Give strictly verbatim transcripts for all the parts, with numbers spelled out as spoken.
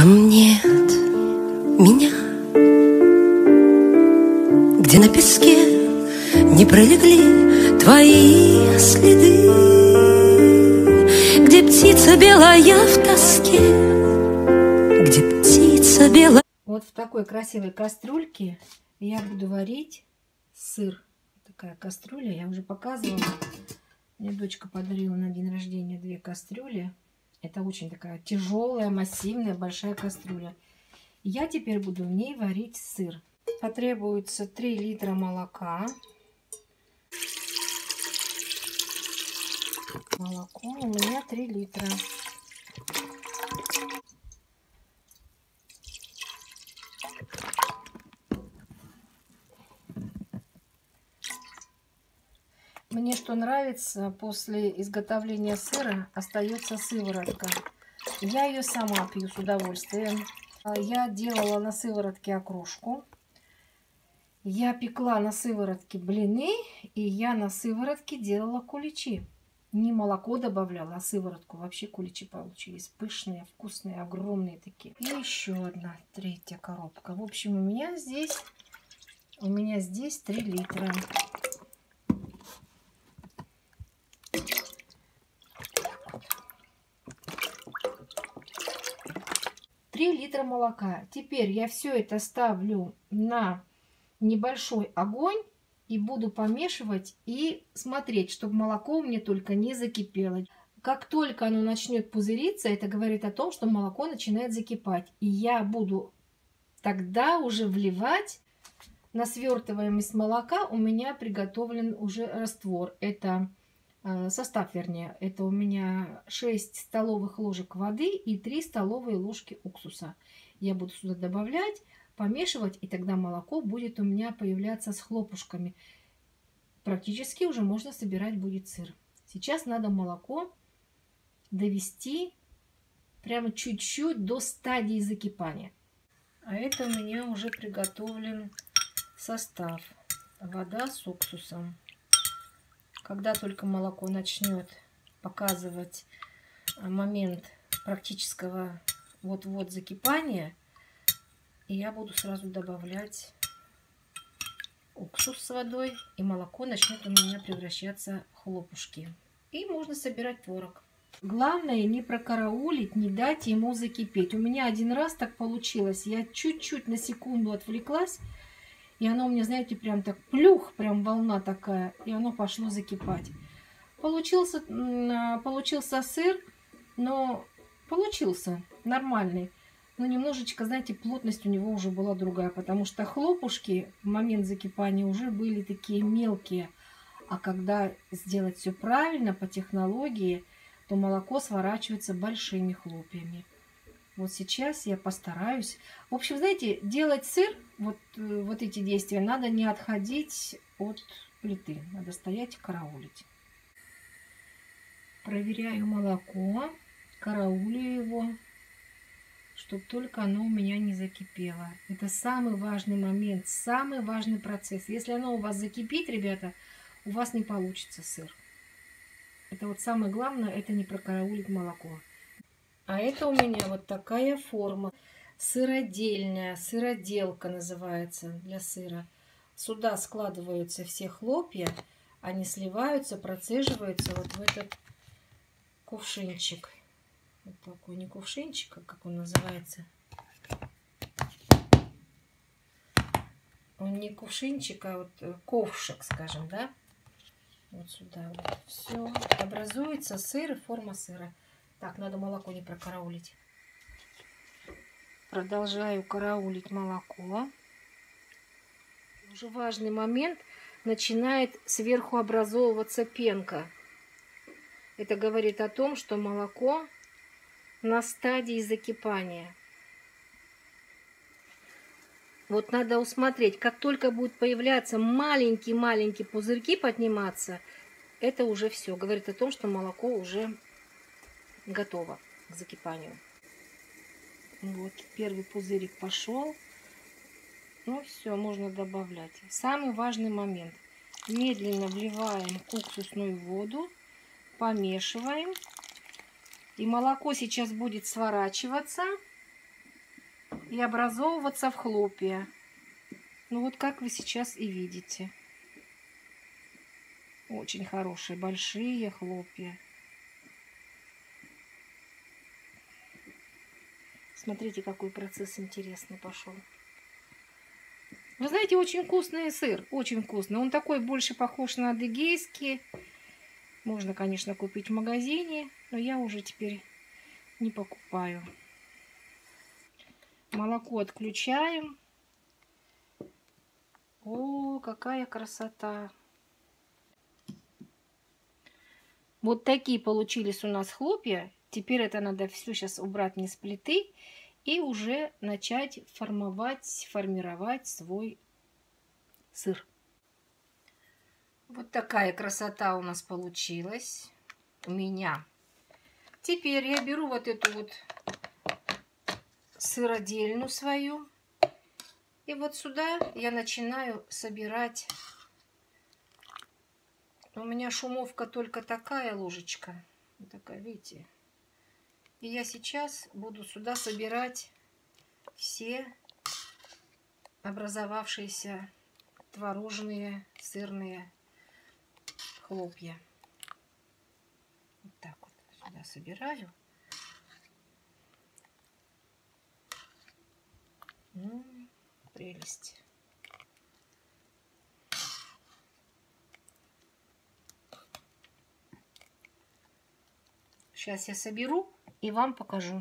Там нет меня, где на песке не пролегли твои следы, где птица белая в тоске, где птица белая. Вот в такой красивой кастрюльке я буду варить сыр. Такая кастрюля, я уже показывала. Мне дочка подарила на день рождения две кастрюли. Это очень такая тяжелая, массивная, большая кастрюля. Я теперь буду в ней варить сыр. Потребуется три литра молока. Молоко у меня три литра. Мне что нравится, после изготовления сыра остается сыворотка. Я ее сама пью с удовольствием. Я делала на сыворотке окрошку. Я пекла на сыворотке блины. И я на сыворотке делала куличи. Не молоко добавляла, а сыворотку. Вообще куличи получились пышные, вкусные, огромные такие. И еще одна, третья коробка. В общем, у меня здесь, у меня здесь три литра. три литра молока. Теперь я все это ставлю на небольшой огонь и буду помешивать и смотреть, чтобы молоко у меня только не закипело. Как только оно начнет пузыриться, это говорит о том, что молоко начинает закипать. И я буду тогда уже вливать на свертываемость молока. У меня приготовлен уже раствор. Это состав, вернее, это у меня шесть столовых ложек воды и три столовые ложки уксуса. Я буду сюда добавлять, помешивать, и тогда молоко будет у меня появляться с хлопушками. Практически уже можно собирать будет сыр. Сейчас надо молоко довести прямо чуть-чуть до стадии закипания. А это у меня уже приготовлен состав. Вода с уксусом. Когда только молоко начнет показывать момент практического вот-вот закипания, я буду сразу добавлять уксус с водой, и молоко начнет у меня превращаться в хлопушки. И можно собирать творог. Главное не прокараулить, не дать ему закипеть. У меня один раз так получилось. Я чуть-чуть на секунду отвлеклась. И оно у меня, знаете, прям так плюх, прям волна такая, и оно пошло закипать. Получился, получился сыр, но получился нормальный. Но немножечко, знаете, плотность у него уже была другая, потому что хлопушки в момент закипания уже были такие мелкие. А когда сделать все правильно по технологии, то молоко сворачивается большими хлопьями. Вот сейчас я постараюсь. В общем, знаете, делать сыр, вот, вот эти действия, надо не отходить от плиты. Надо стоять и караулить. Проверяю молоко, караулю его, чтобы только оно у меня не закипело. Это самый важный момент, самый важный процесс. Если оно у вас закипит, ребята, у вас не получится сыр. Это вот самое главное, это не прокараулить молоко. А это у меня вот такая форма. Сыродельная, сыроделка называется для сыра. Сюда складываются все хлопья, они сливаются, процеживаются вот в этот кувшинчик. Вот такой, не кувшинчик, а как он называется. Он не кувшинчик, а вот ковшик, скажем, да. Вот сюда вот все. Образуется сыр и форма сыра. Так, надо молоко не прокараулить. Продолжаю караулить молоко. Уже важный момент. Начинает сверху образовываться пенка. Это говорит о том, что молоко на стадии закипания. Вот надо усмотреть, как только будут появляться маленькие-маленькие пузырьки подниматься, это уже все. Говорит о том, что молоко уже готово к закипанию. Вот первый пузырик пошел. Ну все, можно добавлять. Самый важный момент. Медленно вливаем уксусную воду, помешиваем. И молоко сейчас будет сворачиваться. и образовываться в хлопья. Ну вот как вы сейчас и видите. Очень хорошие, большие хлопья. Смотрите, какой процесс интересный пошел. Вы знаете, очень вкусный сыр, очень вкусный. Он такой больше похож на адыгейский. Можно, конечно, купить в магазине, но я уже теперь не покупаю. Молоко отключаем. О, какая красота! Вот такие получились у нас хлопья. Теперь это надо все сейчас убрать не с плиты и уже начать формовать, формировать свой сыр. Вот такая красота у нас получилась у меня. Теперь я беру вот эту вот сыродельну свою. И вот сюда я начинаю собирать. У меня шумовка только такая ложечка. Вот такая, видите? И я сейчас буду сюда собирать все образовавшиеся творожные сырные хлопья. Вот так вот сюда собираю. Ну, прелесть. Сейчас я соберу и вам покажу.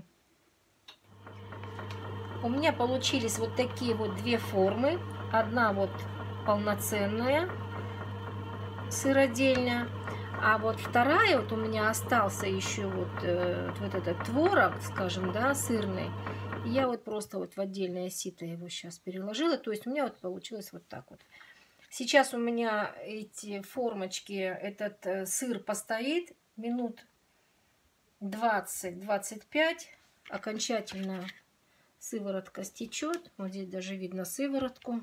У меня получились вот такие вот две формы. Одна вот полноценная сыродельня, а вот вторая вот у меня остался еще вот, э, вот этот творог, скажем, да, сырный. Я вот просто вот в отдельное сито его сейчас переложила. То есть у меня вот получилось вот так вот. Сейчас у меня эти формочки, этот э, сыр постоит минут двадцать-двадцать пять. Окончательно сыворотка стечет. Вот здесь даже видно сыворотку.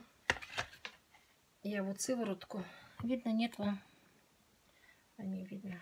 Я вот сыворотку. Видно, нет вам? А не видно.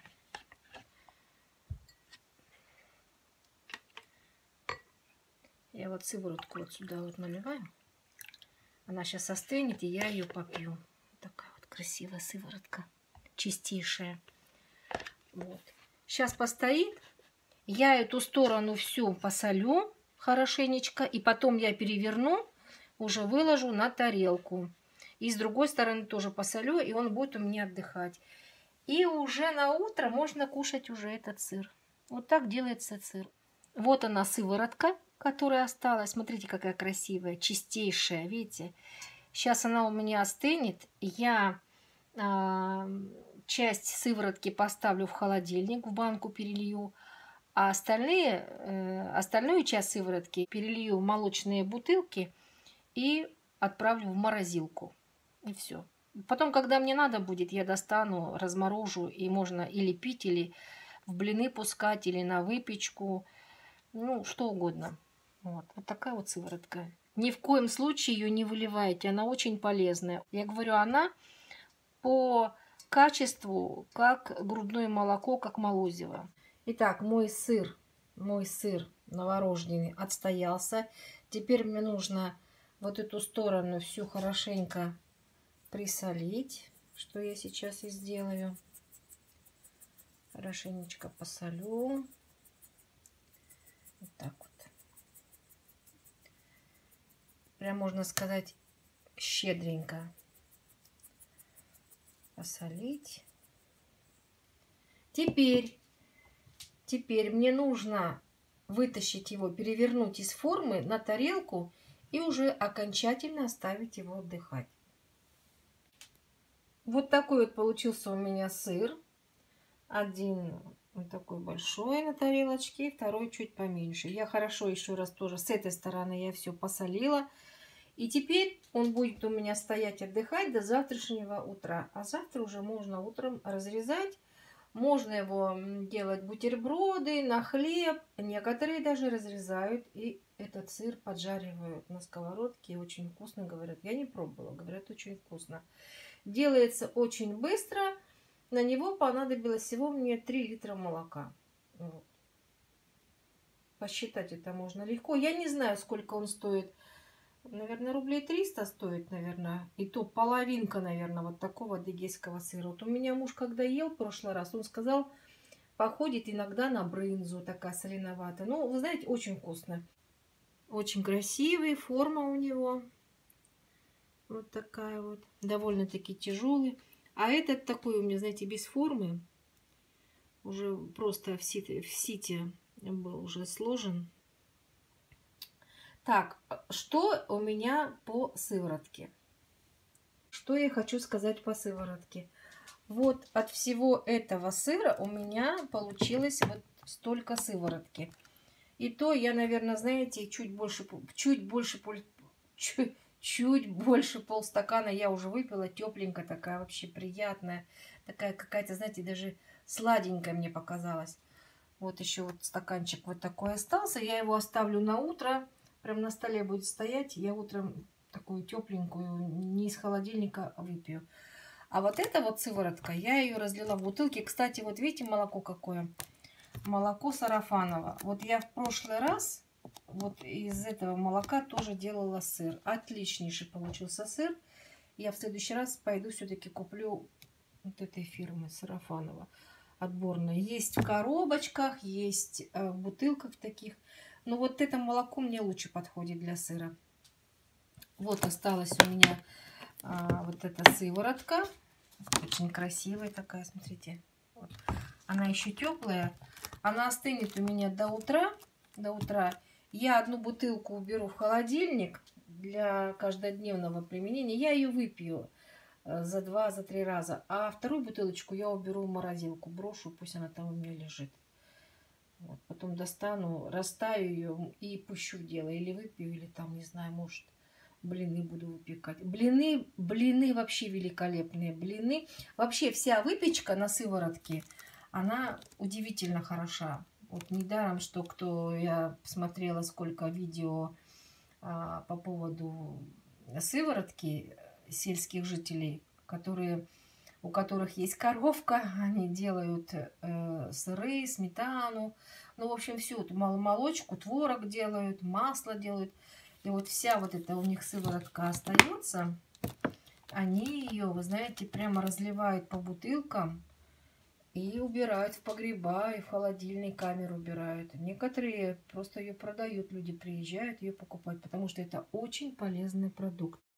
Я вот сыворотку вот сюда вот наливаю. Она сейчас остынет, и я ее попью. Такая вот красивая сыворотка. Чистейшая. Вот. Сейчас постоит. Я эту сторону всю посолю хорошенечко. И потом я переверну, уже выложу на тарелку. И с другой стороны тоже посолю, и он будет у меня отдыхать. И уже на утро можно кушать уже этот сыр. Вот так делается сыр. Вот она сыворотка, которая осталась. Смотрите, какая красивая, чистейшая, видите? Сейчас она у меня остынет. Я э, часть сыворотки поставлю в холодильник, в банку перелью. А остальные, э, остальную часть сыворотки перелью в молочные бутылки и отправлю в морозилку. И все. Потом, когда мне надо будет, я достану, разморожу, и можно или пить, или в блины пускать, или на выпечку. Ну, что угодно. Вот, вот такая вот сыворотка. Ни в коем случае ее не выливайте, она очень полезная. Я говорю, она по качеству как грудное молоко, как молозиво. Итак, мой сыр, мой сыр новорожденный отстоялся. Теперь мне нужно вот эту сторону всю хорошенько присолить, что я сейчас и сделаю. Хорошенечко посолю. Вот так вот. Прям можно сказать щедренько посолить. Теперь, теперь мне нужно вытащить его, перевернуть из формы на тарелку и уже окончательно оставить его отдыхать. Вот такой вот получился у меня сыр. Один вот такой большой на тарелочке, второй чуть поменьше. Я хорошо еще раз тоже с этой стороны я все посолила. И теперь он будет у меня стоять отдыхать до завтрашнего утра. А завтра уже можно утром разрезать. Можно его делать бутерброды, на хлеб. Некоторые даже разрезают и этот сыр поджаривают на сковородке. Очень вкусно, говорят. Я не пробовала, говорят, очень вкусно. Делается очень быстро. На него понадобилось всего мне три литра молока. Вот. посчитать это можно легко. Я не знаю, сколько он стоит. Наверное, рублей триста стоит, наверное. И то половинка, наверное, вот такого адыгейского сыра. Вот у меня муж, когда ел в прошлый раз, он сказал, походит иногда на брынзу, такая соленоватая. Ну, вы знаете, очень вкусно. Очень красивый, форма у него. Вот такая вот. Довольно-таки тяжелый. А этот такой у меня, знаете, без формы. Уже просто в сите, в сите был уже сложен. Так, что у меня по сыворотке? Что я хочу сказать по сыворотке? Вот от всего этого сыра у меня получилось вот столько сыворотки. И то я, наверное, знаете, чуть больше, чуть больше, чуть, чуть больше полстакана я уже выпила. Тепленькая такая, вообще приятная. Такая какая-то, знаете, даже сладенькая мне показалась. Вот еще вот стаканчик вот такой остался. Я его оставлю на утро. Прям на столе будет стоять. Я утром такую тепленькую, не из холодильника, выпью. А вот эта вот сыворотка, я ее разлила в бутылке. Кстати, вот видите, молоко какое? Молоко сарафаново. Вот я в прошлый раз вот из этого молока тоже делала сыр. Отличнейший получился сыр. Я в следующий раз пойду все-таки куплю вот этой фирмы сарафаново. Отборная. Есть в коробочках, есть в бутылках таких. Но вот это молоко мне лучше подходит для сыра. Вот осталась у меня а, вот эта сыворотка. Очень красивая такая, смотрите. Вот. Она еще теплая. Она остынет у меня до утра. До утра. Я одну бутылку уберу в холодильник для каждодневного применения. Я ее выпью за два, за три раза. А вторую бутылочку я уберу в морозилку. Брошу, пусть она там у меня лежит. Вот. Потом достану, растаю ее и пущу в дело. Или выпью, или там, не знаю, может, блины буду выпекать. Блины, блины вообще великолепные. Блины. Вообще вся выпечка на сыворотке, она удивительно хороша. Вот недаром, что кто я смотрела, сколько видео а, по поводу сыворотки сельских жителей, которые, у которых есть коровка, они делают э, сыры, сметану, ну, в общем, всю эту молочку, творог делают, масло делают. И вот вся вот эта у них сыворотка остается, они ее, вы знаете, прямо разливают по бутылкам и убирают в погреба, и в холодильной камеру убирают. Некоторые просто ее продают, люди приезжают ее покупать, потому что это очень полезный продукт.